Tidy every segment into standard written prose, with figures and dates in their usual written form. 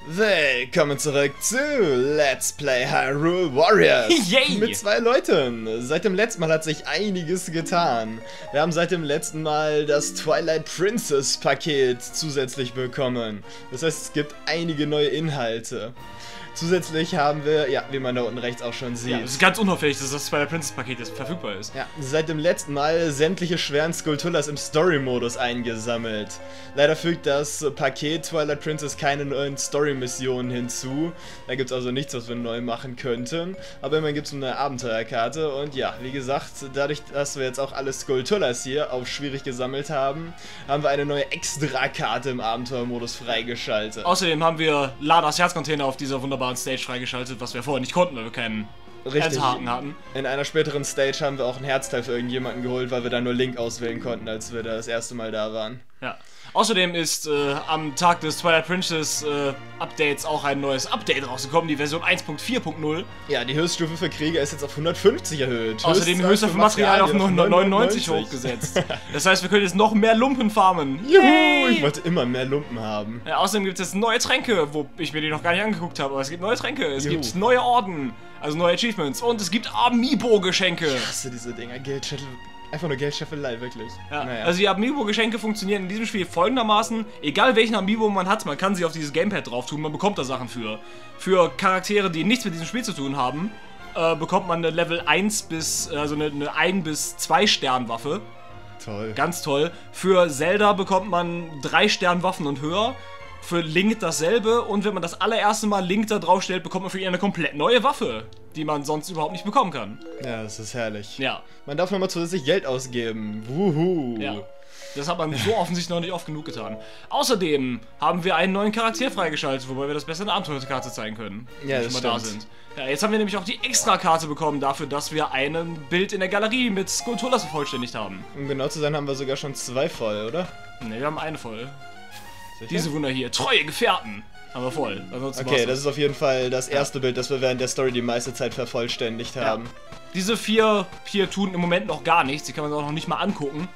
Willkommen zurück zu Let's Play Hyrule Warriors. Yay! Mit 2 Leuten. Seit dem letzten Mal hat sich einiges getan. Wir haben seit dem letzten Mal das Twilight Princess Paket zusätzlich bekommen. Das heißt, es gibt einige neue Inhalte. Zusätzlich haben wir, ja, wie man da unten rechts auch schon sieht. Ja, es ist ganz unauffällig, dass das Twilight Princess Paket jetzt verfügbar ist. Ja, seit dem letzten Mal sämtliche schweren Skulltulas im Story-Modus eingesammelt. Leider fügt das Paket Twilight Princess keine neuen Story-Missionen hinzu. Da gibt es also nichts, was wir neu machen könnten. Aber immerhin gibt es eine Abenteuerkarte. Und ja, wie gesagt, dadurch, dass wir jetzt auch alle Skulltulas hier auf schwierig gesammelt haben, haben wir eine neue Extra-Karte im Abenteuermodus freigeschaltet. Außerdem haben wir Ladas Herzcontainer auf dieser wunderbaren Stage freigeschaltet, was wir vorher nicht konnten, weil wir keinen Herzhaken hatten. In einer späteren Stage haben wir auch ein Herzteil für irgendjemanden geholt, weil wir dann nur Link auswählen konnten, als wir da das erste Mal da waren. Ja. Außerdem ist am Tag des Twilight Princess Updates auch ein neues Update rausgekommen, die Version 1.4.0. Ja, die Höchststufe für Krieger ist jetzt auf 150 erhöht. Außerdem die Höchststufe für Material auf 99 hochgesetzt. Das heißt, wir können jetzt noch mehr Lumpen farmen. Juhu! Ich wollte immer mehr Lumpen haben. Ja, außerdem gibt es jetzt neue Tränke, wo ich mir die noch gar nicht angeguckt habe, aber es gibt neue Tränke, es Juhu. gibt neue Orden, also neue Achievements und es gibt Amiibo-Geschenke. Ich hasse diese Dinger, Geldscheffel. Einfach nur Geldscheffelei, wirklich. Ja, naja. also die Amiibo-Geschenke funktionieren in diesem Spiel folgendermaßen, egal welchen Amiibo man hat, man kann sie auf dieses Gamepad drauf tun, man bekommt da Sachen für. Für Charaktere, die nichts mit diesem Spiel zu tun haben, bekommt man eine Level 1 bis, also eine 1 bis 2 Stern Waffe. Toll. Ganz toll. Für Zelda bekommt man 3 Stern Waffen und höher. Für Link dasselbe und wenn man das allererste Mal Link da drauf stellt, bekommt man für ihn eine komplett neue Waffe, die man sonst überhaupt nicht bekommen kann. Ja, das ist herrlich. Ja. Man darf nochmal zusätzlich Geld ausgeben. Wuhu. Ja. Das hat man so offensichtlich noch nicht oft genug getan. Außerdem haben wir einen neuen Charakter freigeschaltet, wobei wir das besser in der Abenteuerkarte zeigen können. Ja, wenn wir schon mal da sind. Ja, jetzt haben wir nämlich auch die Extra-Karte bekommen dafür, dass wir ein Bild in der Galerie mit Skulltulas vervollständigt haben. Um genau zu sein, haben wir sogar schon 2 voll, oder? Ne, wir haben eine voll. Sicher? Diese Wunder hier. Treue Gefährten. Haben wir voll. Ansonsten Okay, das ist auf jeden Fall das erste Bild, das wir während der Story die meiste Zeit vervollständigt haben. Diese 4 hier tun im Moment noch gar nichts. Die kann man auch noch nicht mal angucken.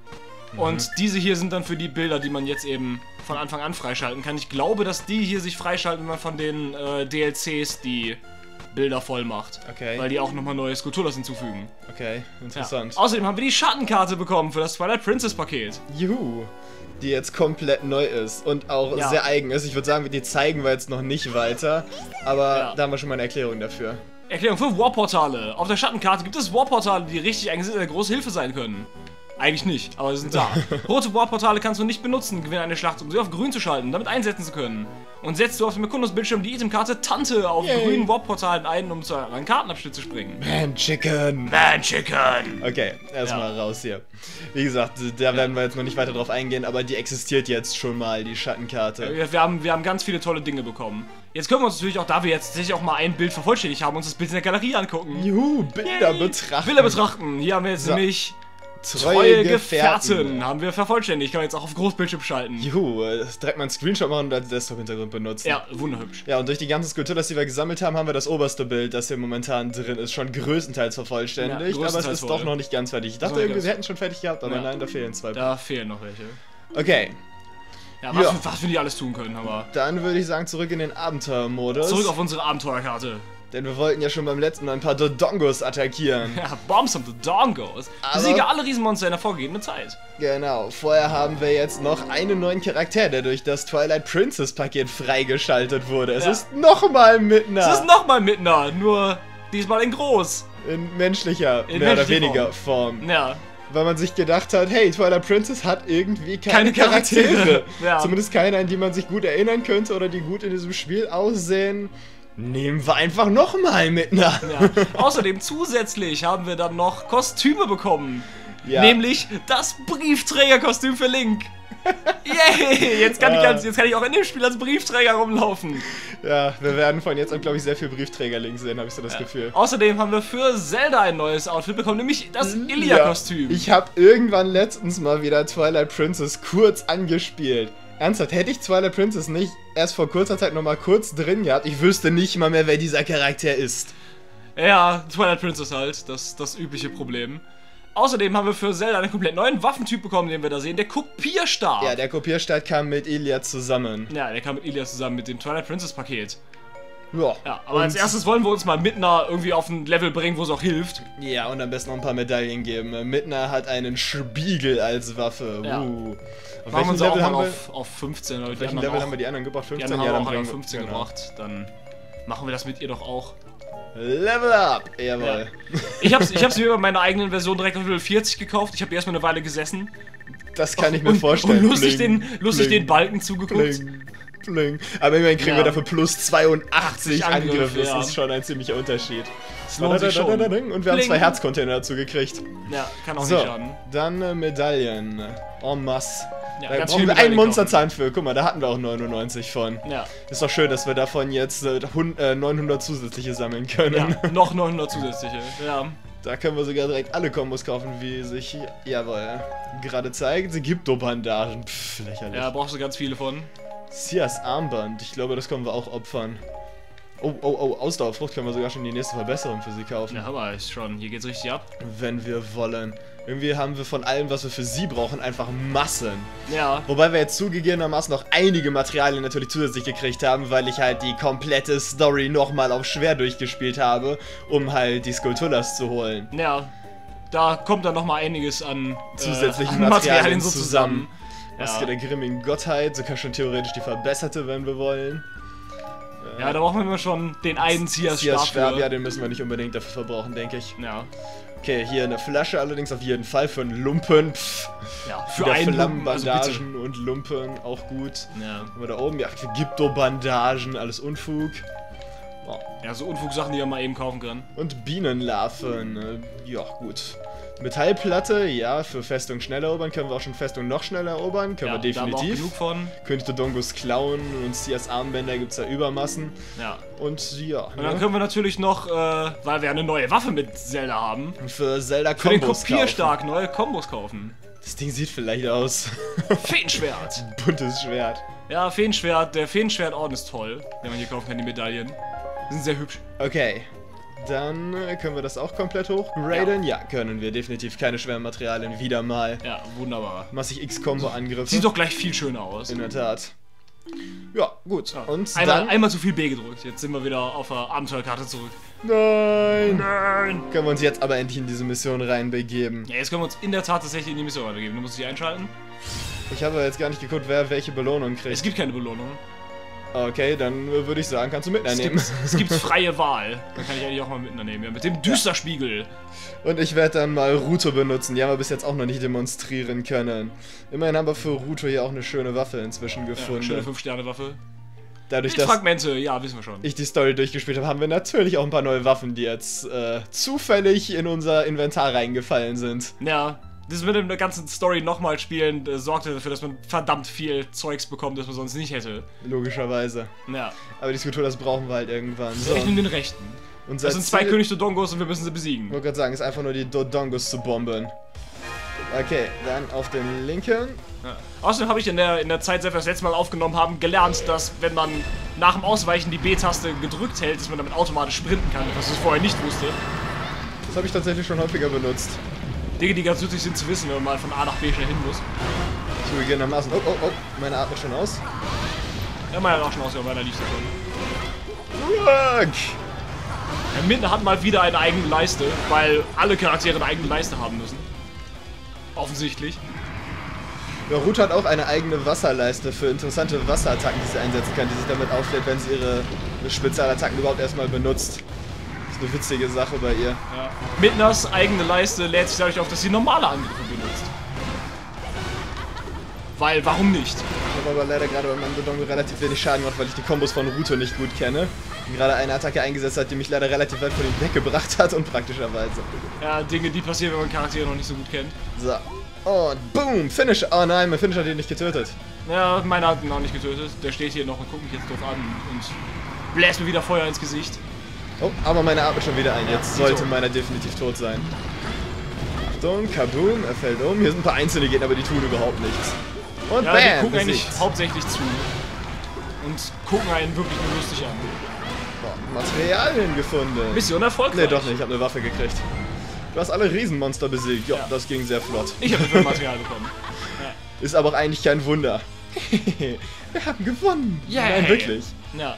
Und diese hier sind dann für die Bilder, die man jetzt eben von Anfang an freischalten kann. Ich glaube, dass die hier sich freischalten, wenn man von den DLCs die Bilder voll macht. Okay. Weil die auch nochmal neue Skulltulas hinzufügen. Okay, interessant. Ja. Außerdem haben wir die Schattenkarte bekommen für das Twilight Princess Paket. Juhu. Die jetzt komplett neu ist und auch sehr eigen ist. Ich würde sagen, die zeigen wir jetzt noch nicht weiter, aber da haben wir schon mal eine Erklärung dafür. Erklärung für Warportale. Auf der Schattenkarte gibt es Warportale, die richtig eigentlich eine große Hilfe sein können. Eigentlich nicht, aber sie sind da. Rote Warportale kannst du nicht benutzen, gewinne eine Schlacht, um sie auf grün zu schalten, damit einsetzen zu können. Und setzt du auf dem Erkundungsbildschirm die Itemkarte Tante auf grünen Warportalen ein, um zu einem Kartenabschnitt zu springen. Man Chicken! Man Chicken! Okay, erstmal raus hier. Wie gesagt, da werden wir jetzt noch nicht weiter drauf eingehen, aber die existiert jetzt schon mal, die Schattenkarte. Wir haben ganz viele tolle Dinge bekommen. Jetzt können wir uns natürlich auch, da wir jetzt tatsächlich auch mal ein Bild vervollständigt haben, uns das Bild in der Galerie angucken. Juhu, Bilder betrachten. Bilder betrachten. Hier haben wir jetzt nämlich Treue Gefährten haben wir vervollständigt. Kann man jetzt auch auf Großbildschirm schalten. Juhu, direkt mal einen Screenshot machen und als Desktop-Hintergrund benutzen. Ja, wunderhübsch. Ja, und durch die ganzen Skulltulas, die wir gesammelt haben, haben wir das oberste Bild, das hier momentan drin ist, schon größtenteils vervollständigt. Ja, aber es ist doch noch nicht ganz fertig. Ich dachte irgendwie, wir hätten schon fertig gehabt, aber nein, da fehlen 2 Bilder. Da fehlen noch welche. Okay. Ja, was wir nicht alles tun können, aber... Dann würde ich sagen, zurück in den Abenteuermodus. Zurück auf unsere Abenteuerkarte. Denn wir wollten ja schon beim letzten Mal ein paar Dodongos attackieren. Ja, Bombs of the Dongos. Besiege alle Riesenmonster in der vorgegebenen Zeit. Genau, vorher haben wir jetzt noch einen neuen Charakter, der durch das Twilight Princess Paket freigeschaltet wurde. Es ist nochmal Midna. Es ist nochmal Midna, nur diesmal in groß. In menschlicher, mehr oder weniger Form. Ja. Weil man sich gedacht hat, hey, Twilight Princess hat irgendwie keine Charaktere. Ja. Zumindest keine, an die man sich gut erinnern könnte oder die gut in diesem Spiel aussehen. Nehmen wir einfach nochmal mit. Ja. Außerdem zusätzlich haben wir dann noch Kostüme bekommen. Ja. Nämlich das Briefträgerkostüm für Link. Yay! Jetzt kann ich auch in dem Spiel als Briefträger rumlaufen. Ja, wir werden von jetzt an, glaube ich, sehr viel Briefträger-Links sehen, habe ich so das Gefühl. Außerdem haben wir für Zelda ein neues Outfit bekommen, nämlich das Ilia-Kostüm. Ja, ich habe irgendwann letztens mal wieder Twilight Princess kurz angespielt. Ernsthaft, hätte ich Twilight Princess nicht erst vor kurzer Zeit nochmal kurz drin gehabt, ich wüsste nicht mal mehr, wer dieser Charakter ist. Ja, Twilight Princess halt, das übliche Problem. Außerdem haben wir für Zelda einen komplett neuen Waffentyp bekommen, den wir da sehen, der Kopierstab. Ja, der Kopierstab kam mit Iliad zusammen. Ja, der kam mit Iliad zusammen mit dem Twilight Princess Paket. Ja, aber als erstes wollen wir uns mal Midna irgendwie auf ein Level bringen, wo es auch hilft. Ja, und am besten noch ein paar Medaillen geben. Midna hat einen Spiegel als Waffe. Ja. Auf Machen wir welchem uns auch Level haben mal wir? auf 15. Auf welchem Level haben wir die anderen gebracht? 15? Die anderen Ja, haben dann wir auch bringen auf 15 genau. gebracht. Dann machen wir das mit ihr doch auch. Level up! Jawohl. Ja. Ich hab's mir über meine eigenen Version direkt auf Level 40 gekauft. Ich habe erstmal eine Weile gesessen. Das kann ich mir vorstellen. Und lustig den Balken zugeguckt. Bling. Aber immerhin kriegen wir dafür plus 82 Angriff, Angriff. Das ja. ist schon ein ziemlicher Unterschied. Das lohnt sich schon. Und wir haben 2 Herzcontainer dazu gekriegt. Ja, kann auch So, nicht schaden. dann Medaillen. En masse. Ja, Da ganz brauchen viele wir einen Medaillen Monsterzahn für. Guck mal, da hatten wir auch 99 von. Ja. Ist doch schön, dass wir davon jetzt 900 zusätzliche sammeln können. Ja, noch 900 zusätzliche. Ja. Da können wir sogar direkt alle Kombos kaufen, wie sich, jawohl, gerade zeigt. Gypto-Bandagen. Pff, lächerlich. Ja, brauchst du ganz viele von. Sias Armband. Ich glaube, das können wir auch opfern. Oh, Ausdauerfrucht können wir sogar schon die nächste Verbesserung für sie kaufen. Ja, aber ist schon, hier geht's richtig ab. Wenn wir wollen. Irgendwie haben wir von allem, was wir für sie brauchen, einfach Massen. Ja. Wobei wir jetzt zugegebenermaßen noch einige Materialien natürlich zusätzlich gekriegt haben, weil ich halt die komplette Story nochmal auf schwer durchgespielt habe, um halt die Skulltulas zu holen. Ja. Da kommt dann nochmal einiges an Zusätzlichen Materialien so zusammen. Maske der grimmigen Gottheit, sogar schon theoretisch die verbesserte, wenn wir wollen. Ja, da brauchen wir immer schon den einen Sias-Schwab. Ja, den müssen wir nicht unbedingt dafür verbrauchen, denke ich. Ja. Okay, hier eine Flasche allerdings auf jeden Fall für einen Lumpen. Ja, für wieder einen Flammenbandagen und Lumpen, auch gut. Ja. Und da oben, ja, Gypto-Bandagen, alles Unfug. Oh. Ja, so Unfugsachen, die man mal eben kaufen kann. Und Bienenlarven, ja gut. Metallplatte, ja, für Festung schnell erobern, können wir auch schon Festung noch schneller erobern, können wir Da haben wir auch definitiv. genug von. König Dodongos Klauen und Sias Armbänder gibt es da Übermassen. Ja. Und ja. Und dann können wir natürlich noch, weil wir eine neue Waffe mit Zelda haben, für Zelda für den Kombos Kopierstab neue Kombos kaufen. Das Ding sieht vielleicht aus. Feenschwert. Buntes Schwert. Ja, Feenschwert, der Feenschwertorden ist toll, den man hier kaufen kann, die Medaillen. Die sind sehr hübsch. Okay. Dann können wir das auch komplett hochgraden. Ja, können wir. Definitiv keine schweren Materialien. Wieder mal. Ja, wunderbar. Massig X-Combo-Angriffe. Sieht doch gleich viel schöner aus. In der Tat. Ja, gut. Ja. Und einmal zu viel B gedrückt. Jetzt sind wir wieder auf der Abenteuerkarte zurück. Nein! Nein! Können wir uns jetzt aber endlich in diese Mission reinbegeben. Ja, jetzt können wir uns in der Tat tatsächlich in die Mission weitergeben. Du musst dich einschalten. Ich habe jetzt gar nicht geguckt, wer welche Belohnung kriegt. Es gibt keine Belohnung. Okay, dann würde ich sagen, kannst du mitnehmen. Es gibt freie Wahl. Dann kann ich eigentlich auch mal mitnehmen. Ja, mit dem Düsterspiegel. Und ich werde dann mal Ruto benutzen. Die haben wir bis jetzt auch noch nicht demonstrieren können. Immerhin haben wir für Ruto hier auch eine schöne Waffe inzwischen gefunden. Ja, schöne 5-Sterne-Waffe. Dadurch, dass Fragmente, ja, wissen wir schon. ich die Story durchgespielt habe, haben wir natürlich auch ein paar neue Waffen, die jetzt zufällig in unser Inventar reingefallen sind. Ja, das mit der ganzen Story nochmal spielen sorgte dafür, dass man verdammt viel Zeugs bekommt, das man sonst nicht hätte. Logischerweise. Ja. Aber die Skulptur, das brauchen wir halt irgendwann. So. Ich nehme den rechten. Unser Das sind 2 Ziel- König Dodongos und wir müssen sie besiegen. Ich wollte gerade sagen, ist einfach nur die Dodongos zu bomben. Okay, dann auf den linken. Ja. Außerdem habe ich in der Zeit, seit wir das letzte Mal aufgenommen haben, gelernt, dass wenn man nach dem Ausweichen die B-Taste gedrückt hält, dass man damit automatisch sprinten kann, was ich vorher nicht wusste. Das habe ich tatsächlich schon häufiger benutzt. Dinge, die ganz nützlich sind zu wissen, wenn man mal von A nach B schnell hin muss. Zugegebenermaßen. Oh, meine atmet schon aus. Ja, meiner hat auch schon ausgegangen, meiner liegt da schon. Ruck! Ja, Midna hat mal wieder eine eigene Leiste, weil alle Charaktere eine eigene Leiste haben müssen. Offensichtlich. Ja, Ruth hat auch eine eigene Wasserleiste für interessante Wasserattacken, die sie einsetzen kann, die sich damit auflädt, wenn sie ihre Spezialattacken überhaupt erstmal benutzt. Das ist eine witzige Sache bei ihr. Ja. Midnas eigene Leiste lädt sich dadurch auf, dass sie normale Angriffe benutzt. Weil, warum nicht? Ich habe aber leider gerade bei meinem Dodongo relativ wenig Schaden gemacht, weil ich die Kombos von Ruto nicht gut kenne. Und gerade eine Attacke eingesetzt hat, die mich leider relativ weit von ihm weggebracht hat, unpraktischerweise. Ja, Dinge, die passieren, wenn man Charaktere noch nicht so gut kennt. So. Und boom! Finish! Oh nein, mein Finish hat ihn nicht getötet. Ja, meiner hat ihn noch nicht getötet. Der steht hier noch und guckt mich jetzt doof an und bläst mir wieder Feuer ins Gesicht. Oh, aber meine atmet schon wieder ein. Jetzt Ja, sollte so. meiner definitiv tot sein. Achtung, Kaboom, er fällt um. Hier sind ein paar einzelne Gegner, aber die tun überhaupt nichts. Und Ja, bam! die gucken eigentlich besiegt. hauptsächlich zu. Und gucken einen wirklich nur lustig an. Boah, Materialien gefunden. Mission erfolgreich. Nee, doch nicht, ich habe eine Waffe gekriegt. Du hast alle Riesenmonster besiegt. Ja, Ja. das ging sehr flott. Ich habe dafür Material bekommen. Ja. Ist aber auch eigentlich kein Wunder. Wir haben gewonnen. Yay. Nein, wirklich. Ja.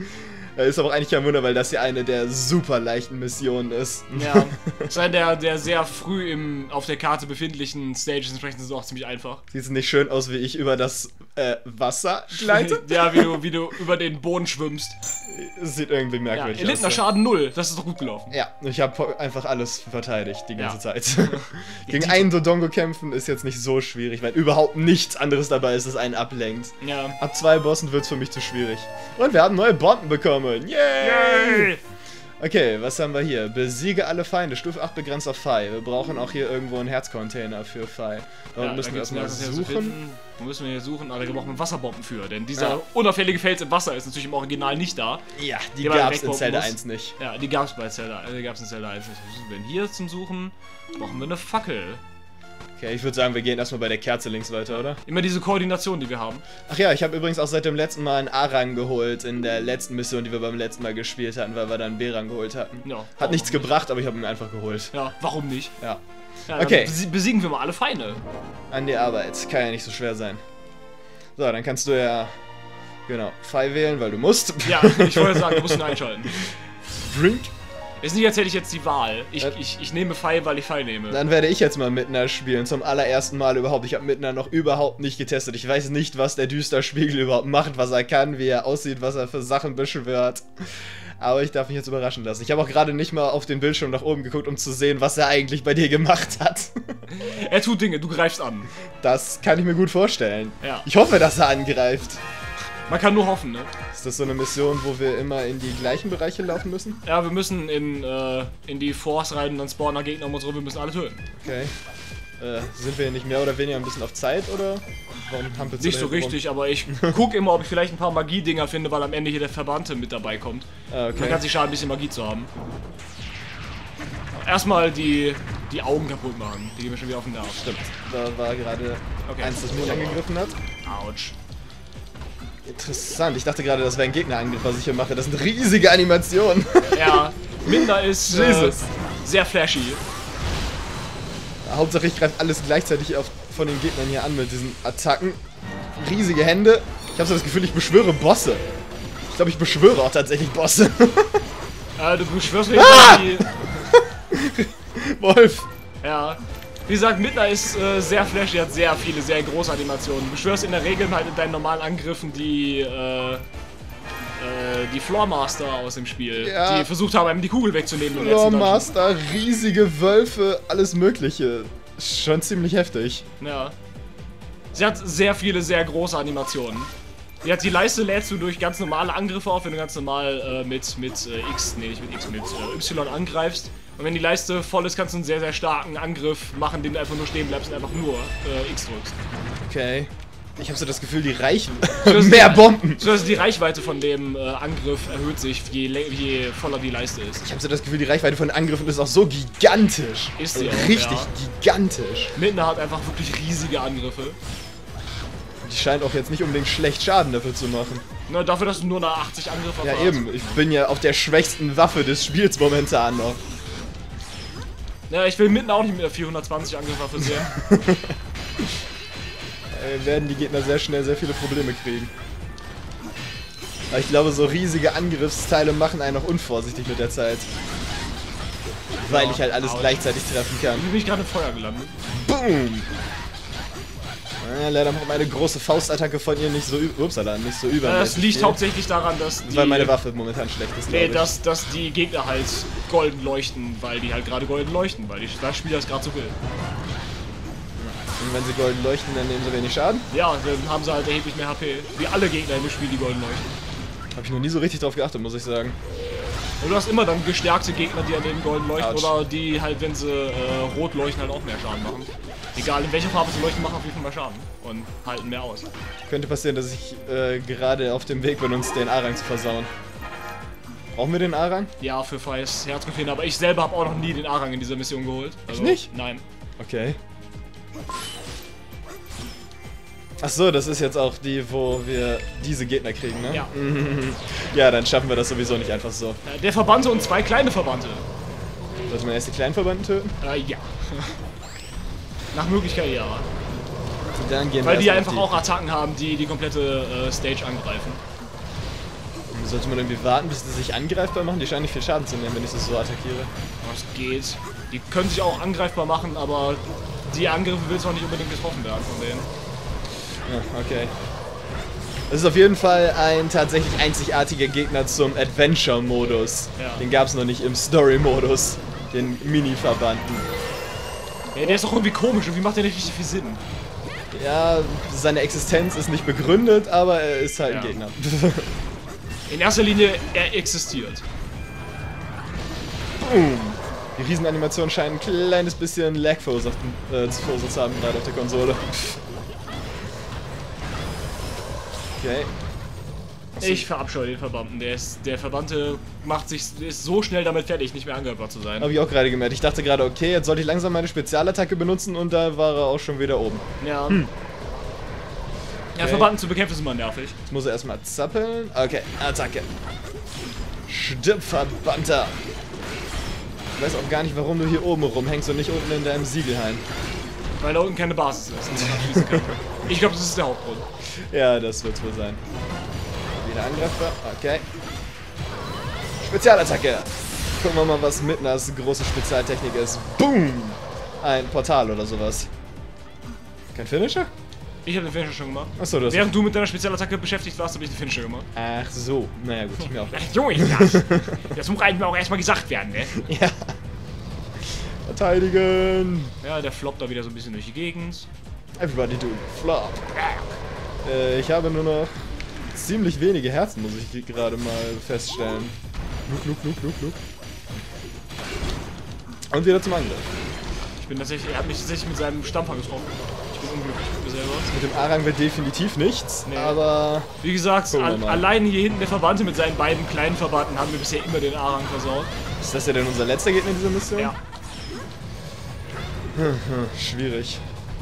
Ist aber auch eigentlich kein Wunder, weil das hier eine der super leichten Missionen ist. Ja. Sein der sehr früh auf der Karte befindlichen Stages entsprechend sind auch ziemlich einfach. Sieht nicht schön aus, wie ich über das Wasser gleite? Ja, wie du über den Boden schwimmst. Sieht irgendwie Ja, merkwürdig erlittener aus. Schaden 0. Das ist doch gut gelaufen. Ja, ich habe einfach alles verteidigt die ganze Ja. Zeit. Gegen einen Dodongo kämpfen ist jetzt nicht so schwierig, weil überhaupt nichts anderes dabei ist, das einen ablenkt. Ja. Ab 2 Bossen wird es für mich zu schwierig. Und wir haben neue Bomben bekommen. Yay! Okay, was haben wir hier? Besiege alle Feinde. Stufe 8 begrenzt auf Fei. Wir brauchen auch hier irgendwo einen Herzcontainer für Fei. Da müssen wir erstmal suchen. Da müssen wir hier suchen, aber da brauchen wir Wasserbomben für. Denn dieser unauffällige Fels im Wasser ist natürlich im Original nicht da. Ja, die Die man gab's in wegbomben Zelda muss. 1 nicht. Ja, die gab's in Zelda 1 nicht. Was suchen wir denn hier zum Suchen? Brauchen wir eine Fackel. Okay, ich würde sagen, wir gehen erstmal bei der Kerze links weiter, oder? Immer diese Koordination, die wir haben. Ach ja, ich habe übrigens auch seit dem letzten Mal einen A-Rang geholt in der letzten Mission, die wir beim letzten Mal gespielt hatten, weil wir dann einen B-Rang geholt hatten. Ja, Hat warum nichts nicht? gebracht, aber ich habe ihn einfach geholt. Ja, warum nicht? Ja. Ja, Okay. dann besiegen wir mal alle Feinde. An die Arbeit. Kann ja nicht so schwer sein. So, dann kannst du ja, genau, Pfeil wählen, weil du musst. Ja, ich wollte sagen, du musst ihn einschalten. Drink. Ist nicht, als hätte ich jetzt die Wahl. Ich nehme Pfeil, weil ich Pfeil nehme. Dann werde ich jetzt mal Midna spielen, zum allerersten Mal überhaupt. Ich habe Midna noch überhaupt nicht getestet. Ich weiß nicht, was der Düsterspiegel überhaupt macht, was er kann, wie er aussieht, was er für Sachen beschwört. Aber ich darf mich jetzt überraschen lassen. Ich habe auch gerade nicht mal auf den Bildschirm nach oben geguckt, um zu sehen, was er eigentlich bei dir gemacht hat. Er tut Dinge, du greifst an. Das kann ich mir gut vorstellen. Ja. Ich hoffe, dass er angreift. Man kann nur hoffen, ne? Ist das so eine Mission, wo wir immer in die gleichen Bereiche laufen müssen? Ja, wir müssen in die Force rein und dann spawnen Gegner um uns rum, wir müssen alle töten. Okay. Sind wir nicht mehr oder weniger ein bisschen auf Zeit, oder? Warum hampelst du Nicht da so hinten rum? richtig, aber ich gucke immer, ob ich vielleicht ein paar Magie-Dinger finde, weil am Ende hier der Verbannte mit dabei kommt. Ah, Man kann okay. sich schaden, ein bisschen Magie zu haben. Erstmal die Augen kaputt machen. Die gehen mir schon wieder auf den Nerv. Stimmt. Da war gerade Okay. eins, das mich angegriffen hat. Autsch. Interessant. Ich dachte gerade, das wäre ein Gegnerangriff, was ich hier mache. Das sind riesige Animationen. Ja, Minder ist Jesus. sehr flashy. Hauptsache, ich greife alles gleichzeitig von den Gegnern hier an mit diesen Attacken. Riesige Hände. Ich habe so das Gefühl, ich beschwöre Bosse. Ich glaube, ich beschwöre auch tatsächlich Bosse. Du beschwörst mir die... Wolf. Ja. Wie gesagt, Midna ist sehr flashy, hat sehr viele, sehr große Animationen. Du beschwörst in der Regel halt in deinen normalen Angriffen die Floormaster aus dem Spiel, Ja. die versucht haben, einem die Kugel wegzunehmen im letzten Dungeon. Master, riesige Wölfe, alles mögliche. Schon ziemlich heftig. Ja. Sie hat sehr viele, sehr große Animationen. Die Leiste lädst du durch ganz normale Angriffe auf, wenn du ganz normal mit Y angreifst. Und wenn die Leiste voll ist, kannst du einen sehr, sehr starken Angriff machen, den du einfach nur stehen bleibst und einfach nur X drückst. Okay. Ich habe so das Gefühl, die reichen. So, Mehr Bomben. So, also die Reichweite von dem Angriff erhöht sich, je voller die Leiste ist. Ich habe so das Gefühl, die Reichweite von Angriffen ist auch so gigantisch. Ist sie auch, Richtig ja. gigantisch. Midna hat einfach wirklich riesige Angriffe. Die scheint auch jetzt nicht unbedingt schlecht Schaden dafür zu machen. Na, dafür, dass du nur eine 80 Angriffe Ja hast. eben, ich bin ja auf der schwächsten Waffe des Spiels momentan noch. Ja, ich will Midna auch nicht mit der 420 Angriff versehen. Werden die Gegner sehr schnell sehr viele Probleme kriegen. Aber ich glaube, so riesige Angriffsteile machen einen auch unvorsichtig mit der Zeit. Weil Ja, ich halt alles ouch. gleichzeitig treffen kann. Wie bin ich gerade im Feuer gelandet? Boom! Leider macht meine große Faustattacke von ihr nicht so, nicht so übermäßig. Das liegt viel, hauptsächlich daran, dass die... weil meine Waffe momentan schlecht ist, Nee, glaub ich. dass die Gegner halt golden leuchten, weil die halt gerade golden leuchten, weil das Spiel das gerade so will. Und wenn sie golden leuchten, dann nehmen sie wenig Schaden. Ja, dann haben sie halt erheblich mehr HP. Wie alle Gegner in dem Spiel, die golden leuchten. Habe ich noch nie so richtig drauf geachtet, muss ich sagen. Und du hast immer dann gestärkte Gegner, die an denen golden leuchten Ouch. oder die halt, wenn sie rot leuchten, halt auch mehr Schaden machen. Egal in welcher Farbe sie leuchten, machen auf jeden Fall mehr Schaden und halten mehr aus. Könnte passieren, dass ich gerade auf dem Weg bin, uns den A-Rang zu versauen. Brauchen wir den A-Rang? Ja, für Fei's Herzgefehlen, aber ich selber habe auch noch nie den A-Rang in dieser Mission geholt. Also, nicht? Nein. Okay. Ach so, das ist jetzt auch die, wo wir diese Gegner kriegen, ne? Ja. Ja, dann schaffen wir das sowieso nicht einfach so. Der Verbannte und zwei kleine Verbannte. Sollte man erst die kleinen Verbanden töten? Ja. Nach Möglichkeit ja. Und dann gehen Weil wir die erst einfach auf auch Attacken haben, die die komplette Stage angreifen. Sollte man irgendwie warten, bis die sich angreifbar machen? Die scheinen nicht viel Schaden zu nehmen, wenn ich sie so attackiere. Das geht. Die können sich auch angreifbar machen, aber die Angriffe willst du auch nicht unbedingt getroffen werden von denen. Ja, okay. Das ist auf jeden Fall ein tatsächlich einzigartiger Gegner zum Adventure-Modus. Ja. Den gab es noch nicht im Story-Modus. Den Mini-Verbanden. Ja, der ist doch irgendwie komisch. Irgendwie macht der nicht richtig viel Sinn. Ja, seine Existenz ist nicht begründet, aber er ist halt ein Gegner. In erster Linie, er existiert. Boom. Die Riesenanimationen scheinen ein kleines bisschen Lag verursacht zu haben, gerade auf der Konsole. Okay. Ich verabscheue den Verbannten. Der Verbannte ist so schnell damit fertig, nicht mehr angreifbar zu sein. Habe ich auch gerade gemerkt. Ich dachte gerade, okay, jetzt sollte ich langsam meine Spezialattacke benutzen und da war er auch schon wieder oben. Ja. Ja, Verbannten zu bekämpfen ist immer nervig. Jetzt muss er erstmal zappeln. Okay, Attacke. Stirb, Verbannter. Ich weiß auch gar nicht, warum du hier oben rumhängst und nicht unten in deinem Siegelhain. Weil da unten keine Basis ist, die man abschließen kann. Ich glaube, das ist der Hauptgrund. Ja, das wird es wohl sein. Wieder angreifbar. Okay. Spezialattacke. Gucken wir mal, was Midnas große Spezialtechnik ist. Boom! Ein Portal oder sowas. Kein Finisher? Ich habe den Finisher schon gemacht. Achso, das. Während du mit deiner Spezialattacke beschäftigt warst, habe ich den Finisher gemacht. Ach so. Naja, gut, ich mir auch. Ach so ist das. Das muss eigentlich auch erstmal gesagt werden, ne? Ja. Verteidigen! Ja, der floppt da wieder so ein bisschen durch die Gegend. Everybody do flop. Ich habe nur noch ziemlich wenige Herzen, muss ich gerade mal feststellen. Look. Und wieder zum Angriff. Er hat mich tatsächlich mit seinem Stampfer getroffen. Ich bin unglücklich mit mir selber. Mit dem Arang wird definitiv nichts, Nee. aber... Wie gesagt, Gucken wir mal. allein hier hinten der Verbannte mit seinen beiden kleinen Verbanden haben wir bisher immer den Arang versaut. Ist das ja denn unser letzter Gegner in dieser Mission? Ja. Schwierig.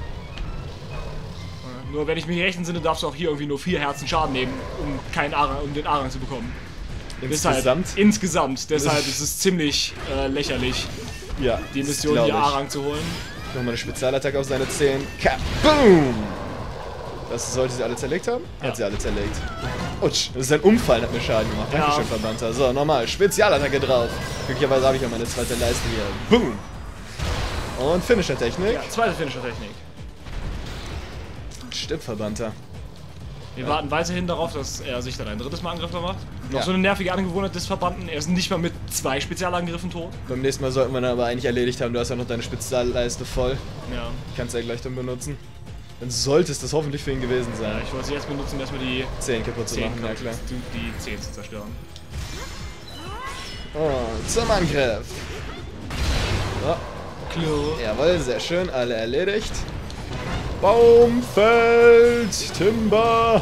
Nur wenn ich mich recht entsinne, darfst du auch hier irgendwie nur 4 Herzen Schaden nehmen, um den Arang zu bekommen. Insgesamt? Insgesamt. Deshalb ist es ziemlich lächerlich, Ja, die Mission hier Arang zu holen. Nochmal eine Spezialattacke auf seine 10. Kaboom! Das sollte sie alle zerlegt haben? Ja. Hat sie alle zerlegt. Utsch, das ist ein Umfall, hat mir Schaden gemacht. Ja. Dankeschön, Verbannter. So, nochmal, Spezialattacke drauf. Glücklicherweise habe ich ja meine zweite Leiste hier. Boom! Und Finisher-Technik. Ja, zweite Finisher-Technik. Stimmt, Verbannter. Wir warten weiterhin darauf, dass er sich dann ein drittes Mal Angriff da macht. Noch Ja. so eine nervige Angewohnheit des Verbannten. Er ist nicht mal mit 2 Spezialangriffen tot. Beim nächsten Mal sollten wir dann aber eigentlich erledigt haben. Du hast ja noch deine Spezialleiste voll. Ja. Kannst ja gleich dann benutzen. Dann sollte es das hoffentlich für ihn gewesen Ja, sein. ich wollte sie jetzt benutzen, um erstmal die 10 kaputt zu 10 machen, ja klar. die 10 zu zerstören. Und zum Angriff. So, Klar. jawohl, sehr schön. Alle erledigt. Baum fällt, Timber.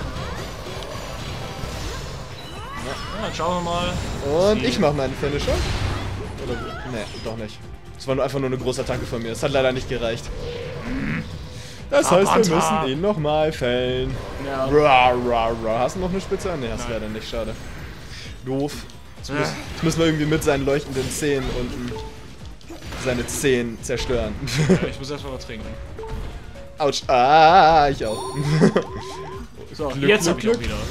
Ja, dann schauen wir mal. Und Sie- ich mache meinen Finisher. Oder, nee, doch nicht. Es war einfach nur eine große Attacke von mir. Es hat leider nicht gereicht. Das heißt, wir Verbannter. müssen ihn nochmal fällen. Ja. Rar. Hast du noch eine Spitze? Ne, hast du Nein. leider nicht. Schade. Doof. Ja. Jetzt müssen wir irgendwie mit seinen leuchtenden Zähnen unten seine Zehen zerstören. Ja, ich muss erstmal was trinken. Autsch. Ah, ich auch. So, Glück, jetzt Glück, hab ich auch Glück. wieder.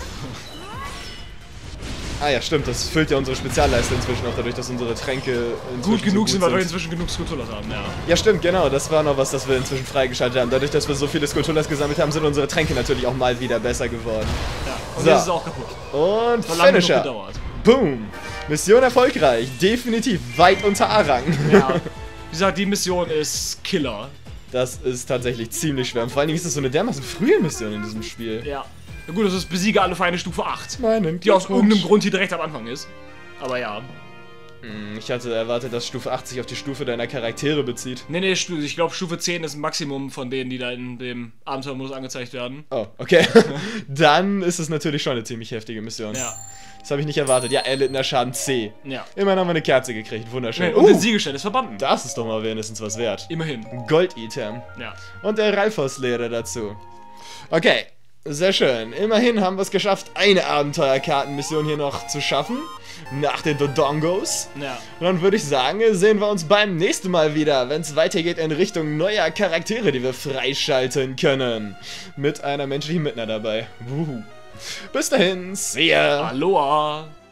Ah ja, stimmt. Das füllt ja unsere Spezialleiste inzwischen auch dadurch, dass unsere Tränke inzwischen Gut genug so sind, weil wir inzwischen genug Skulpturas haben, ja. Ja, stimmt, genau. Das war noch was, das wir inzwischen freigeschaltet haben. Dadurch, dass wir so viele Skulpturas gesammelt haben, sind unsere Tränke natürlich auch mal wieder besser geworden. Ja. Und So. jetzt ist es auch kaputt. Und Hat lange genug Finisher. gedauert. Boom. Mission erfolgreich. Definitiv weit unter Arang. Ja. Wie gesagt, die Mission ist Killer. Das ist tatsächlich ziemlich schwer. Und vor allen Dingen ist das so eine dermaßen frühe Mission in diesem Spiel. Ja. Ja gut, das ist Besiege alle Feinde Stufe 8. Meinen Die aus Glückwunsch. irgendeinem Grund hier direkt am Anfang ist. Aber ja. Ich hatte erwartet, dass Stufe 80 auf die Stufe deiner Charaktere bezieht. Nee, ich glaube Stufe 10 ist ein Maximum von denen, die da in dem Abenteuermodus angezeigt werden. Oh, okay. Dann ist es natürlich schon eine ziemlich heftige Mission. Ja. Das habe ich nicht erwartet. Ja, erlittener Schaden C. Ja. Immerhin haben wir eine Kerze gekriegt. Wunderschön. Und den Siegelstein des Verbannten. Das ist doch mal wenigstens was wert. Immerhin. Gold-Item. Ja. Und der Ralphos-Lehrer dazu. Okay. Sehr schön. Immerhin haben wir es geschafft, eine Abenteuerkartenmission hier noch zu schaffen. Nach den Dodongos. Ja. Und dann würde ich sagen, sehen wir uns beim nächsten Mal wieder, wenn es weitergeht in Richtung neuer Charaktere, die wir freischalten können. Mit einer menschlichen Mitner dabei. Bis dahin, see ya. Aloha.